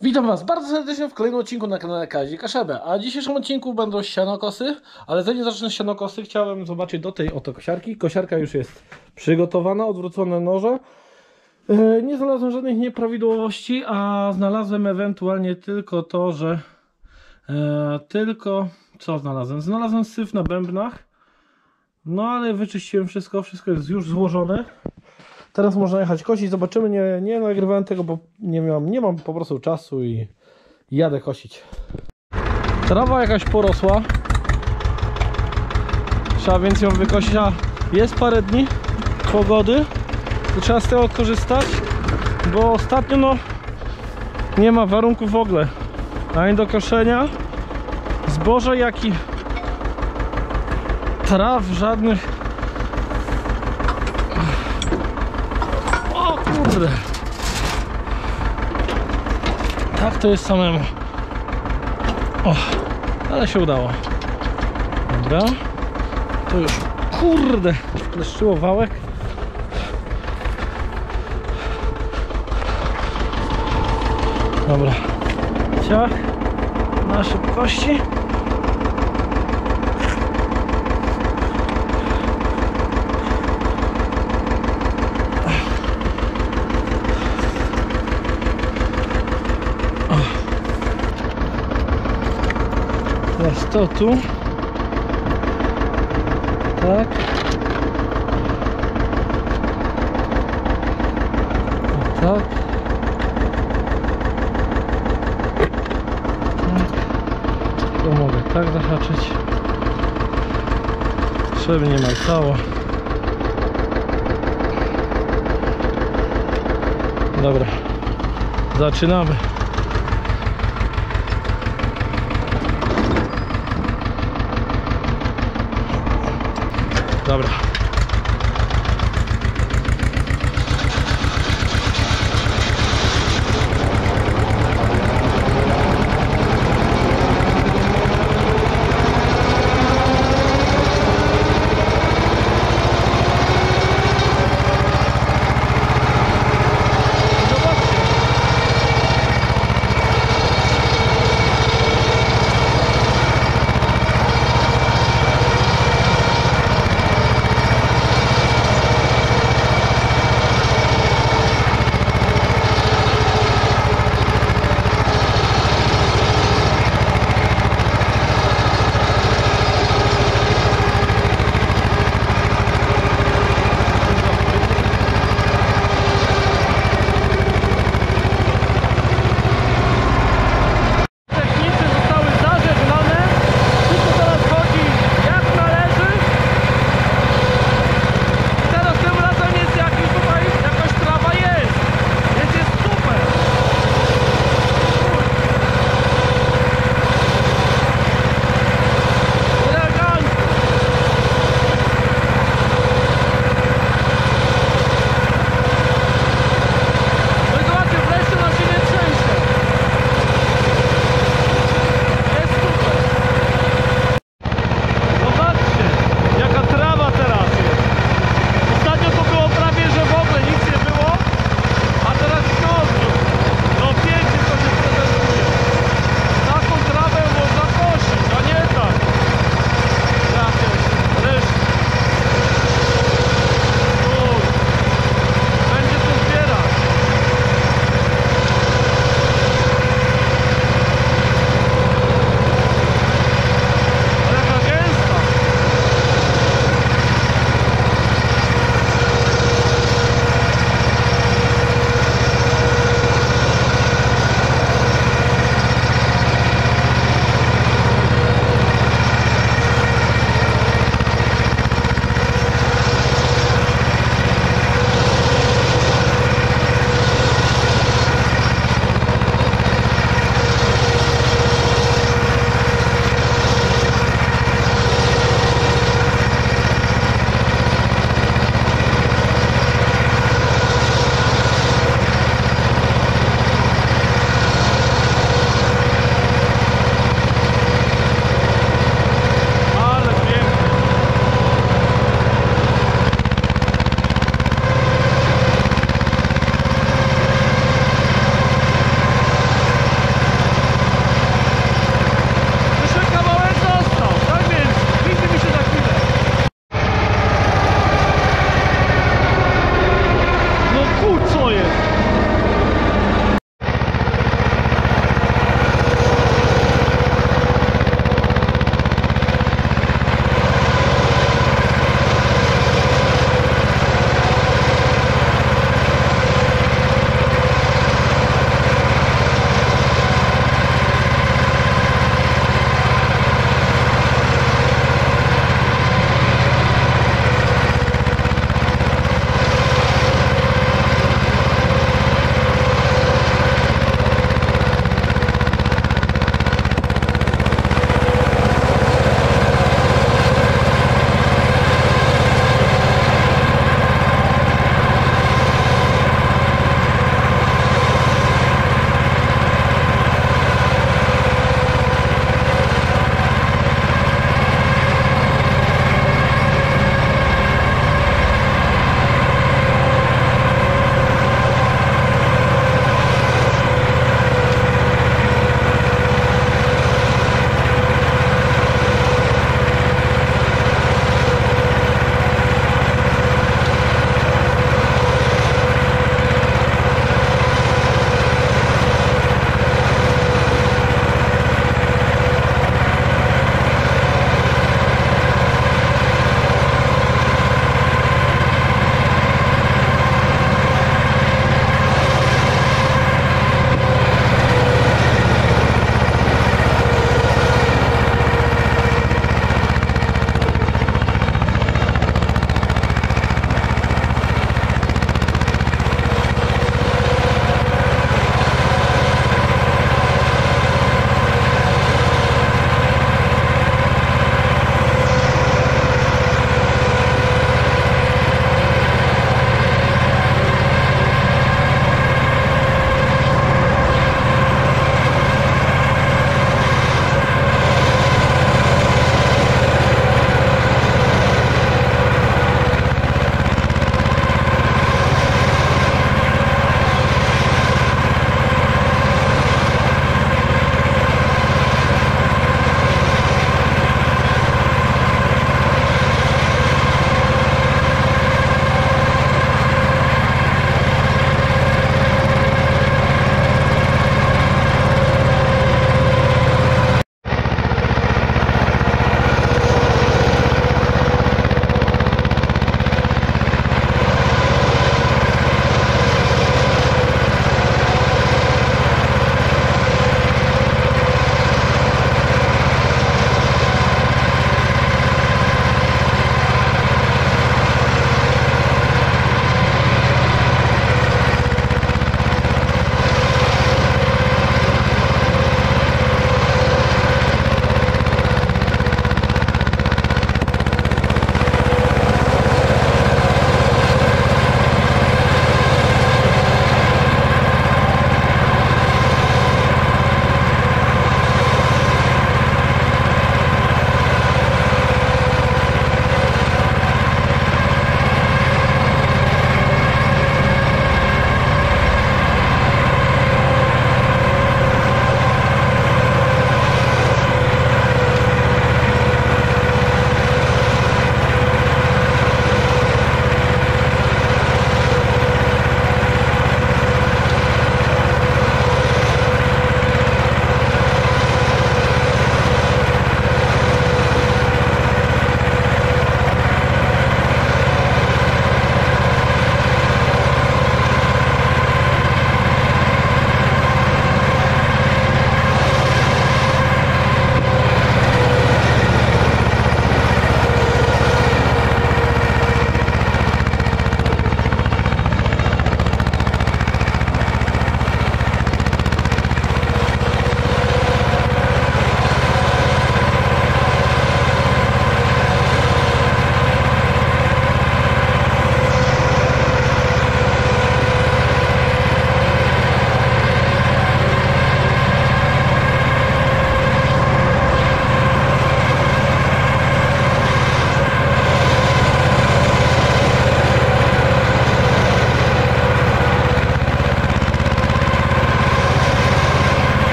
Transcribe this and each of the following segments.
Witam Was bardzo serdecznie w kolejnym odcinku na kanale Kazik Kaszebę. A w dzisiejszym odcinku będą sianokosy, ale zanim zacznę sianokosy, chciałem zobaczyć do tej oto kosiarki. Kosiarka już jest przygotowana, odwrócone noże. Nie znalazłem żadnych nieprawidłowości, a znalazłem ewentualnie tylko to, że... Co znalazłem? Znalazłem syf na bębnach. No ale wyczyściłem wszystko jest już złożone. Teraz można jechać kosić, zobaczymy, nie nagrywałem tego, bo nie mam po prostu czasu i jadę kosić. Trawa jakaś porosła, trzeba więc ją wykosić, a jest parę dni pogody, to trzeba z tego korzystać, bo ostatnio nie ma warunków w ogóle, ani do koszenia zboża, jak i traw żadnych. Kurde. Tak to jest samemu. O, ale się udało. Dobra. To już, kurde, leszczyło wałek. Dobra. Ciach na szybkości. Teraz to tu. Tak. I tak. To mogę tak zahaczyć. Żeby nie markało. Dobra. Zaczynamy. Dobra.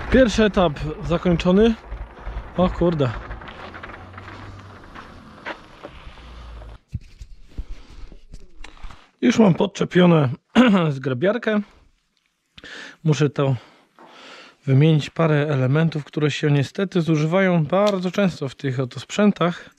Pierwszy etap zakończony. O kurde. Już mam podczepione zgrabiarkę. Muszę to wymienić parę elementów, które się niestety zużywają bardzo często w tych oto sprzętach.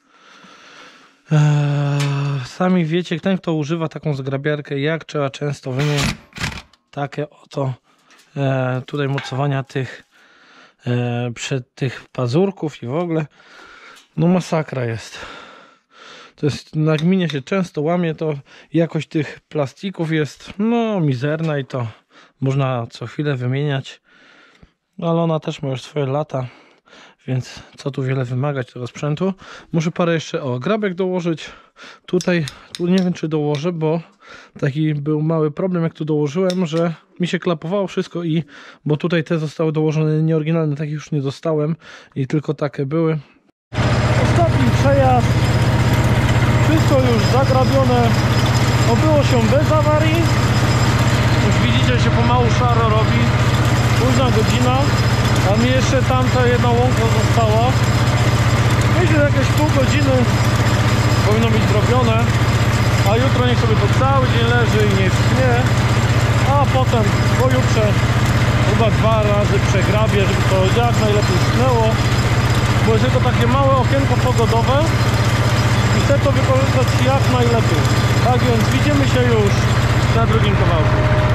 Sami wiecie, ten kto używa taką zgrabiarkę, jak trzeba często wymienić takie oto tutaj mocowania tych przed tych pazurków i w ogóle no masakra jest. To jest, na gminie się często łamie, to jakość tych plastików jest no mizerna i to można co chwilę wymieniać, ale ona też ma już swoje lata, więc co tu wiele wymagać tego sprzętu. Muszę parę jeszcze grabek dołożyć. Tutaj, tu nie wiem czy dołożę, bo taki był mały problem jak tu dołożyłem, że mi się klapowało wszystko bo tutaj te zostały dołożone nieoryginalne, takich już nie dostałem i tylko takie były. Ostatni przejazd, wszystko już zagrabione, obyło się bez awarii. Już widzicie, się pomału szaro robi, późna godzina, a mi jeszcze tamta jedna łąka została. Myślę, że jakieś pół godziny powinno być zrobione, a jutro niech sobie to cały dzień leży i nie schnie, a potem pojutrze chyba 2 razy przegrabię, żeby to jak najlepiej schniało, bo jest tylko takie małe okienko pogodowe i chcę to wykorzystać jak najlepiej. Tak więc widzimy się już na drugim kawałku.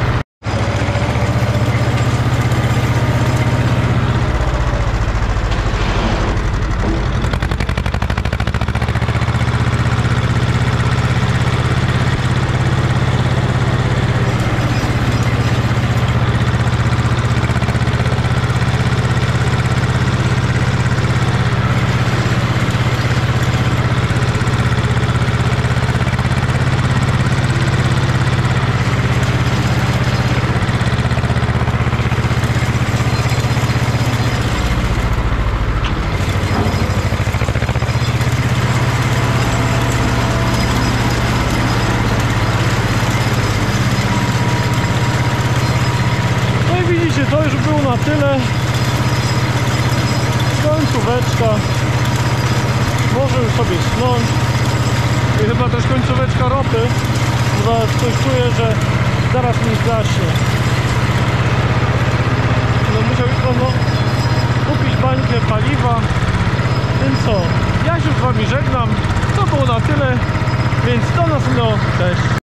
To już było na tyle. Końcóweczka. Może już sobie snąć. I chyba też końcóweczka ropy. Chyba coś czuję, że zaraz mi zgaśnie. No musiał jutro kupić bańkę paliwa. Więc co? Ja się z wami żegnam. To było na tyle. Więc do następnego. Cześć.